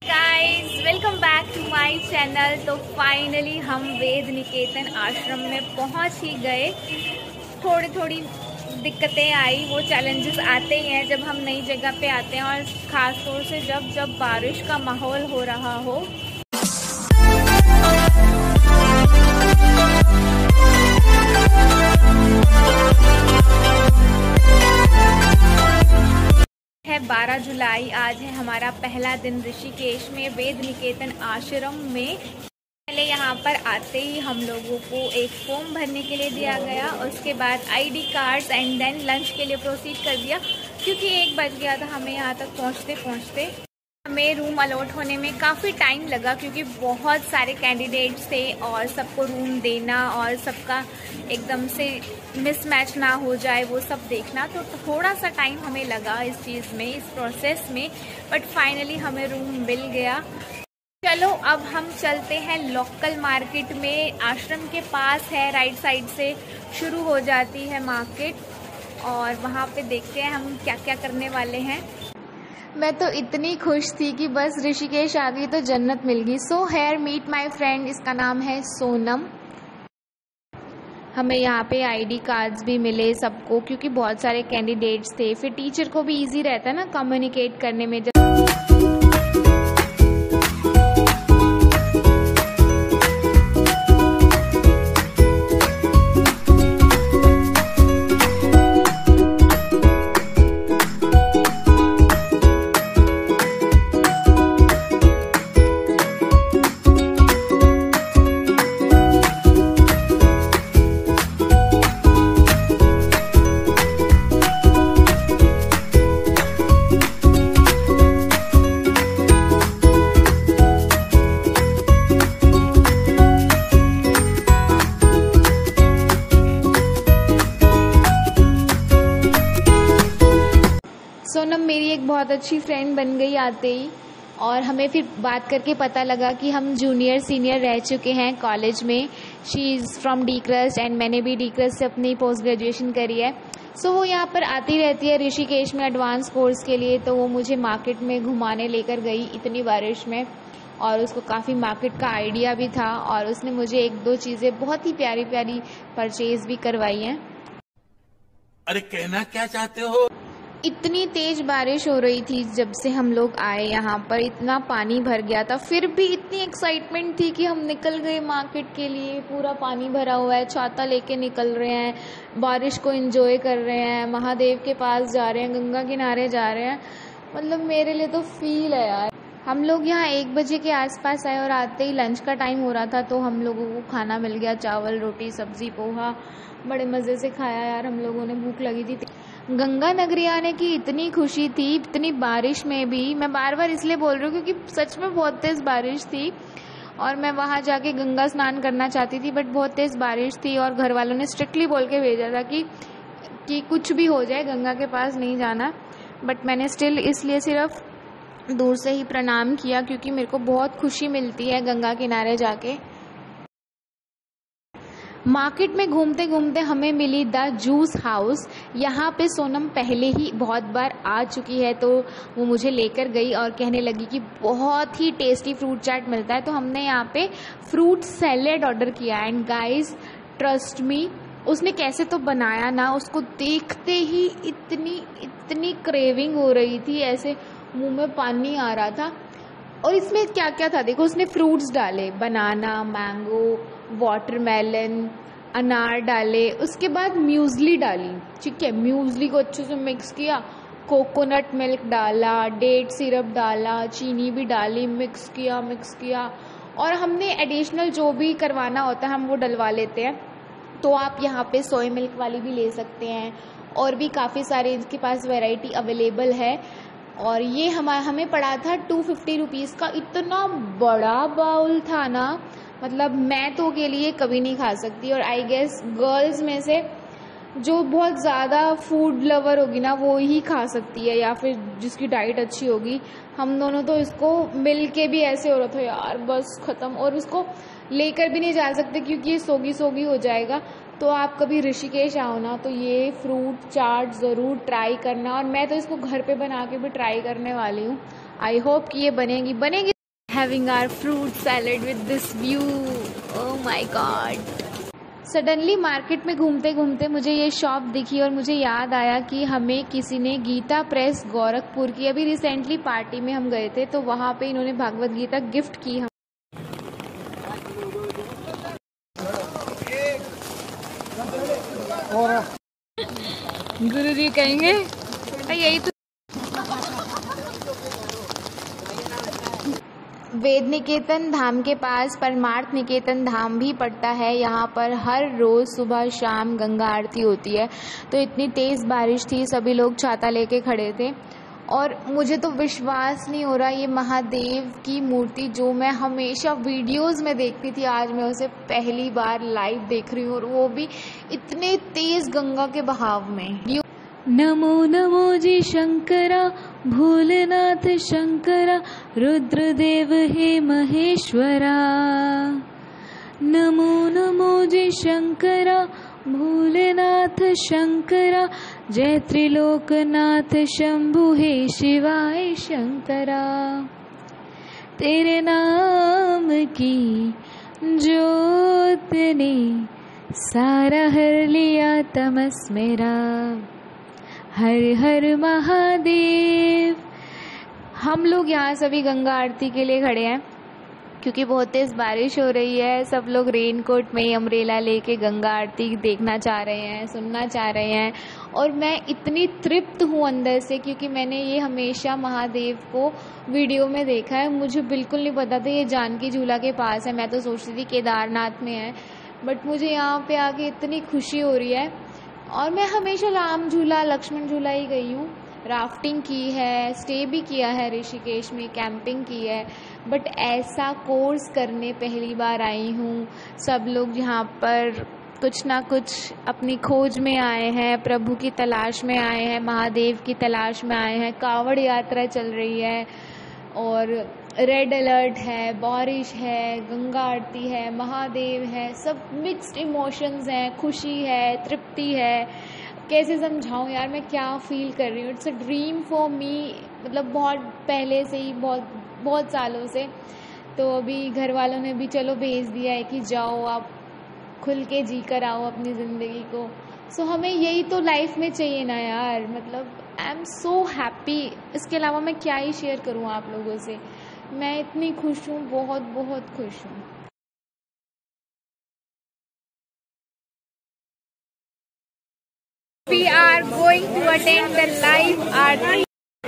Guys welcome back to my channel. तो finally हम वेद निकेतन आश्रम में पहुंच ही गए। थोड़ी दिक्कतें आई, वो चैलेंजेस आते ही हैं जब हम नई जगह पे आते हैं, और ख़ास तौर से जब बारिश का माहौल हो रहा हो। है 12 जुलाई, आज है हमारा पहला दिन ऋषिकेश में वेद निकेतन आश्रम में। पहले यहाँ पर आते ही हम लोगों को एक फॉर्म भरने के लिए दिया गया, उसके बाद ID cards and then lunch के लिए प्रोसीड कर दिया, क्योंकि 1 बज गया था हमें यहाँ तक पहुँचते। हमें रूम अलॉट होने में काफ़ी टाइम लगा, क्योंकि बहुत सारे कैंडिडेट्स थे और सबको रूम देना और सबका एकदम से मिसमैच ना हो जाए वो सब देखना, तो थोड़ा सा टाइम हमें लगा इस चीज़ में, इस प्रोसेस में। बट फाइनली हमें रूम मिल गया। चलो अब हम चलते हैं लोकल मार्केट में। आश्रम के पास है, राइट साइड से शुरू हो जाती है मार्केट, और वहाँ पे देखते हैं हम क्या क्या करने वाले हैं। मैं तो इतनी खुश थी कि बस ऋषिकेश आ गई तो जन्नत मिल गई। So here meet my friend, इसका नाम है सोनम। हमें यहाँ पे आईडी कार्ड्स भी मिले सबको, क्योंकि बहुत सारे कैंडिडेट्स थे। फिर टीचर को भी इजी रहता है ना कम्युनिकेट करने में। सोनम मेरी एक बहुत अच्छी फ्रेंड बन गई आते ही, और हमें फिर बात करके पता लगा कि हम जूनियर सीनियर रह चुके हैं कॉलेज में। She is from the crust and मैंने भी डी क्रस्ट से अपनी पोस्ट ग्रेजुएशन करी है। सो वो यहाँ पर आती रहती है ऋषिकेश में एडवांस कोर्स के लिए। तो वो मुझे मार्केट में घुमाने लेकर गई इतनी बारिश में, और उसको काफ़ी मार्केट का आइडिया भी था, और उसने मुझे 1-2 चीज़ें बहुत ही प्यारी प्यारी परचेज भी करवाई हैं। अरे कहना क्या चाहते हो? इतनी तेज बारिश हो रही थी जब से हम लोग आए यहाँ पर, इतना पानी भर गया था, फिर भी इतनी एक्साइटमेंट थी कि हम निकल गए मार्केट के लिए। पूरा पानी भरा हुआ है, छाता लेके निकल रहे हैं, बारिश को एंजॉय कर रहे हैं, महादेव के पास जा रहे हैं, गंगा किनारे जा रहे हैं। मतलब मेरे लिए तो फील है यार। हम लोग यहाँ 1 बजे के आसपास आए, और आते ही लंच का टाइम हो रहा था, तो हम लोगों को खाना मिल गया। चावल, रोटी, सब्जी, पोहा, बड़े मज़े से खाया यार हम लोगों ने। भूख लगी थी। गंगा नगरी आने की इतनी खुशी थी, इतनी बारिश में भी। मैं बार बार इसलिए बोल रही हूँ क्योंकि सच में बहुत तेज़ बारिश थी, और मैं वहाँ जाके गंगा स्नान करना चाहती थी, बट बहुत तेज़ बारिश थी, और घर वालों ने स्ट्रिक्टली बोल के भेजा था कि कुछ भी हो जाए गंगा के पास नहीं जाना। बट मैंने स्टिल इसलिए सिर्फ दूर से ही प्रणाम किया, क्योंकि मेरे को बहुत खुशी मिलती है गंगा किनारे जाके। मार्केट में घूमते घूमते हमें मिली द जूस हाउस। यहाँ पे सोनम पहले ही बहुत बार आ चुकी है, तो वो मुझे लेकर गई और कहने लगी कि बहुत ही टेस्टी फ्रूट चाट मिलता है। तो हमने यहाँ पे फ्रूट सैलेड ऑर्डर किया, एंड गाइस ट्रस्ट मी, उसने कैसे तो बनाया ना, उसको देखते ही इतनी क्रेविंग हो रही थी, ऐसे मुंह में पानी आ रहा था। और इसमें क्या क्या था देखो, उसने फ्रूट्स डाले, बनाना, मैंगो, वाटरमेलन, अनार डाले, उसके बाद म्यूज़ली डाली। ठीक है, म्यूज़ली को अच्छे से मिक्स किया, कोकोनट मिल्क डाला, डेट सिरप डाला, चीनी भी डाली, मिक्स किया। और हमने एडिशनल जो भी करवाना होता है हम वो डलवा लेते हैं। तो आप यहाँ पे सोया मिल्क वाली भी ले सकते हैं, और भी काफ़ी सारे इनके पास वैरायटी अवेलेबल है। और ये हमें पड़ा था 250 रुपीज़ का। इतना बड़ा बाउल था ना, मतलब मैं तो के लिए कभी नहीं खा सकती, और आई गेस गर्ल्स में से जो बहुत ज़्यादा फूड लवर होगी ना वो ही खा सकती है, या फिर जिसकी डाइट अच्छी होगी। हम दोनों तो इसको मिल के भी ऐसे हो रहा था यार बस ख़त्म, और उसको लेकर भी नहीं जा सकते क्योंकि ये सोगी हो जाएगा। तो आप कभी ऋषिकेश आओ ना तो ये फ्रूट चाट ज़रूर ट्राई करना, और मैं तो इसको घर पे बना के भी ट्राई करने वाली हूँ। आई होप कि ये बनेगी। having our fruit salad with this view. Oh my god. Suddenly market में घूमते घूमते मुझे ये शॉप दिखी और मुझे याद आया कि हमें किसी ने गीता प्रेस गोरखपुर की अभी रिसेंटली पार्टी में हम गए थे, तो वहाँ पे इन्होंने भागवत गीता गिफ्ट की हम। गुरुजी कहेंगे यही तो। वेद निकेतन धाम के पास परमार्थ निकेतन धाम भी पड़ता है। यहाँ पर हर रोज़ सुबह शाम गंगा आरती होती है। तो इतनी तेज़ बारिश थी, सभी लोग छाता लेके खड़े थे और मुझे तो विश्वास नहीं हो रहा, ये महादेव की मूर्ति जो मैं हमेशा वीडियोस में देखती थी, आज मैं उसे पहली बार लाइव देख रही हूँ और वो भी इतने तेज़ गंगा के बहाव में। नमो नमो जी शंकरा, भोलेनाथ शंकरा, रुद्रदेव हे महेश्वरा। नमो नमो जी शंकरा, भोलेनाथ शंकरा, जय त्रिलोकनाथ शंभु हे शिवाय शंकरा। तेरे नाम की ज्योत ने सारा हर लिया तमस मेरा। हर हर महादेव। हम लोग यहाँ सभी गंगा आरती के लिए खड़े हैं क्योंकि बहुत तेज़ बारिश हो रही है। सब लोग रेनकोट में अम्ब्रेला लेके गंगा आरती देखना चाह रहे हैं, सुनना चाह रहे हैं और मैं इतनी तृप्त हूँ अंदर से क्योंकि मैंने ये हमेशा महादेव को वीडियो में देखा है। मुझे बिल्कुल नहीं पता था ये जानकी झूला के पास है, मैं तो सोचती थी केदारनाथ में है, बट मुझे यहाँ पे आके इतनी खुशी हो रही है। और मैं हमेशा राम झूला, लक्ष्मण झूला ही गई हूँ। राफ्टिंग की है, स्टे भी किया है ऋषिकेश में, कैंपिंग की है, बट ऐसा कोर्स करने पहली बार आई हूँ। सब लोग यहाँ पर कुछ ना कुछ अपनी खोज में आए हैं, प्रभु की तलाश में आए हैं, महादेव की तलाश में आए हैं। कांवड़ यात्रा चल रही है और रेड अलर्ट है, बारिश है, गंगा आरती है, महादेव है, सब मिक्स्ड इमोशंस हैं, खुशी है, तृप्ति है। कैसे समझाऊं यार मैं क्या फील कर रही हूँ। It's a dream for me, मतलब बहुत पहले से ही, बहुत सालों से। तो अभी घर वालों ने भी चलो भेज दिया है कि जाओ आप खुल के जी कर आओ अपनी ज़िंदगी को। सो हमें यही तो लाइफ में चाहिए ना यार, मतलब आई एम सो हैप्पी। इसके अलावा मैं क्या ही शेयर करूँ आप लोगों से। मैं इतनी खुश हूँ, बहुत बहुत खुश हूँ। We are going to attend the live आरती।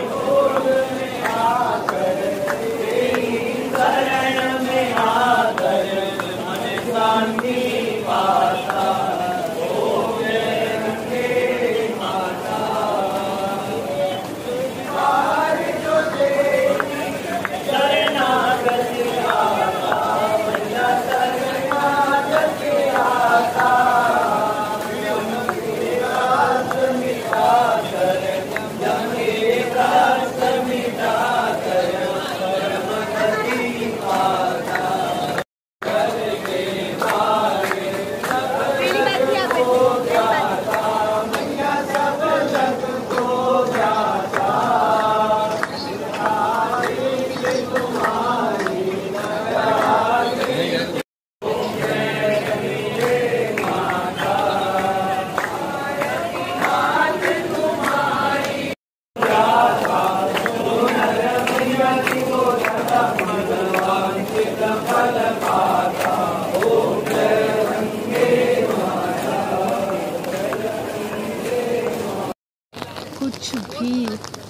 कुछ भी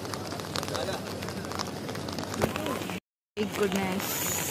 गुडनेस।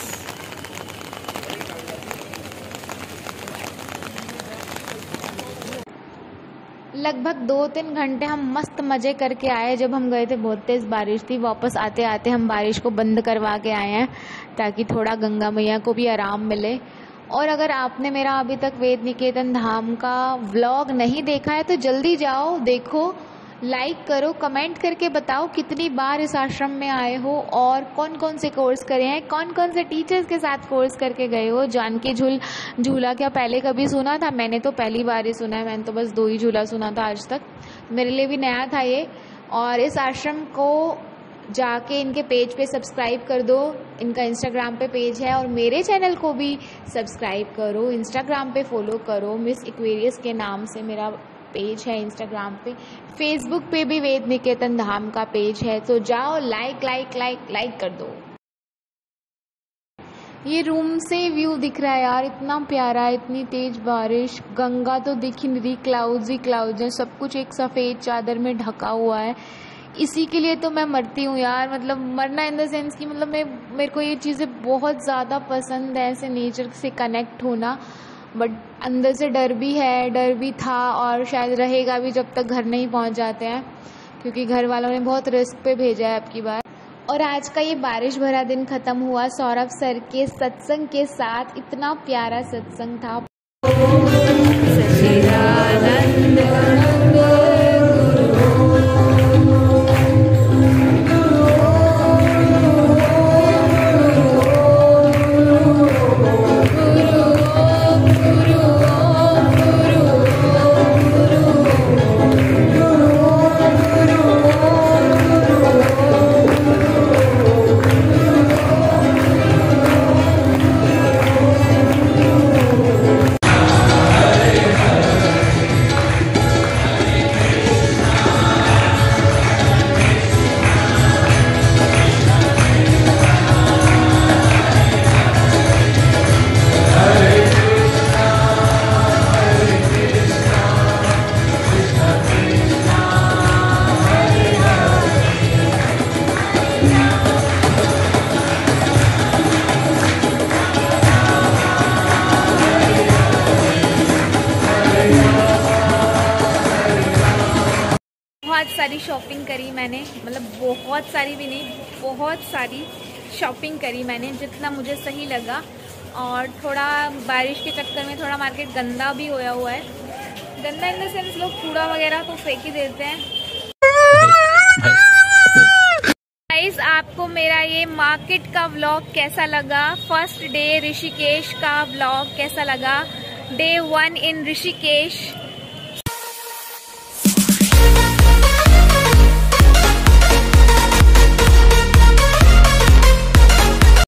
लगभग 2-3 घंटे हम मस्त मज़े करके आए। जब हम गए थे बहुत तेज़ बारिश थी, वापस आते आते हम बारिश को बंद करवा के आए हैं ताकि थोड़ा गंगा मैया को भी आराम मिले। और अगर आपने मेरा अभी तक वेद निकेतन धाम का व्लॉग नहीं देखा है तो जल्दी जाओ, देखो, लाइक करो, कमेंट करके बताओ कितनी बार इस आश्रम में आए हो और कौन कौन से कोर्स करे हैं, कौन कौन से टीचर्स के साथ कोर्स करके गए हो। जानकी झूला क्या पहले कभी सुना था? मैंने तो पहली बार ही सुना है, मैंने तो बस 2 ही झूला सुना था आज तक, मेरे लिए भी नया था ये। और इस आश्रम को जाके इनके पेज पे सब्सक्राइब कर दो। इनका इंस्टाग्राम पे पेज है और मेरे चैनल को भी सब्सक्राइब करो, इंस्टाग्राम पे फॉलो करो। मिस एक्वेरियस के नाम से मेरा पेज है इंस्टाग्राम पे। फेसबुक पे भी वेद निकेतन धाम का पेज है, तो जाओ लाइक कर दो। ये रूम से व्यू दिख रहा है यार, इतना प्यारा, इतनी तेज बारिश, गंगा तो दिख ही नहीं रही, क्लाउड्स ही क्लाउड्स हैं, सब कुछ एक सफ़ेद चादर में ढका हुआ है। इसी के लिए तो मैं मरती हूँ यार, मतलब मरना इन द सेंस कि मतलब मेरे को ये चीज़ें बहुत ज़्यादा पसंद है, ऐसे नेचर से कनेक्ट होना। बट अंदर से डर भी था और शायद रहेगा भी जब तक घर नहीं पहुँच जाते हैं, क्योंकि घर वालों ने बहुत रिस्क पे भेजा है अब की बार। और आज का ये बारिश भरा दिन ख़त्म हुआ सौरभ सर के सत्संग के साथ। इतना प्यारा सत्संग था। बहुत सारी शॉपिंग करी मैंने, मतलब बहुत सारी भी नहीं, बहुत सारी शॉपिंग करी मैंने, जितना मुझे सही लगा। और थोड़ा बारिश के चक्कर में थोड़ा मार्केट गंदा भी होया हुआ है। गंदा इन द सेंस लोग कूड़ा वगैरह तो फेंक ही देते हैं। गाइस, आपको मेरा ये मार्केट का व्लॉग कैसा लगा? फर्स्ट डे ऋषिकेश का व्लॉग कैसा लगा? Day 1 in Rishikesh.